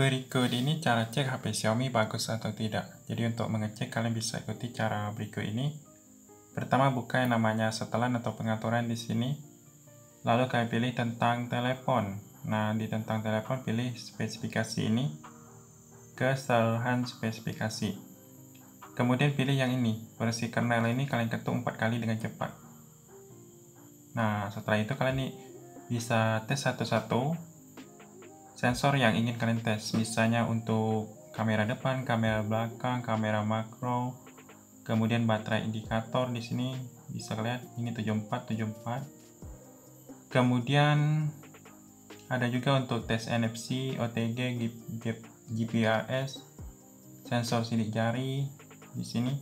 Berikut ini cara cek HP Xiaomi bagus atau tidak. Jadi untuk mengecek kalian bisa ikuti cara berikut ini. Pertama buka yang namanya setelan atau pengaturan di sini. Lalu kalian pilih tentang telepon. Nah, di tentang telepon pilih spesifikasi ini. Keseluruhan spesifikasi. Kemudian pilih yang ini. Versi kernel ini kalian ketuk 4 kali dengan cepat. Nah, setelah itu kalian bisa tes satu-satu sensor yang ingin kalian tes, misalnya untuk kamera depan, kamera belakang, kamera makro, kemudian baterai indikator di sini bisa lihat ini 7474. Kemudian ada juga untuk tes NFC, OTG, GPRS, sensor sidik jari di sini.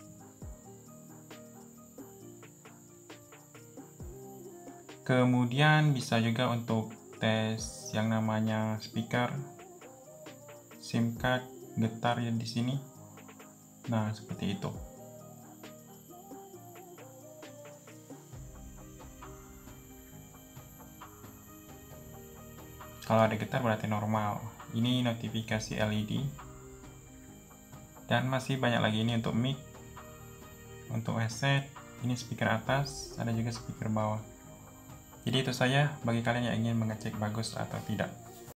Kemudian bisa juga untuk tes yang namanya speaker, SIM card, getar yang di sini. Nah, seperti itu. Kalau ada getar berarti normal. Ini notifikasi LED. Dan masih banyak lagi ini untuk mic, untuk headset, ini speaker atas, ada juga speaker bawah. Jadi itu saja bagi kalian yang ingin mengecek bagus atau tidak.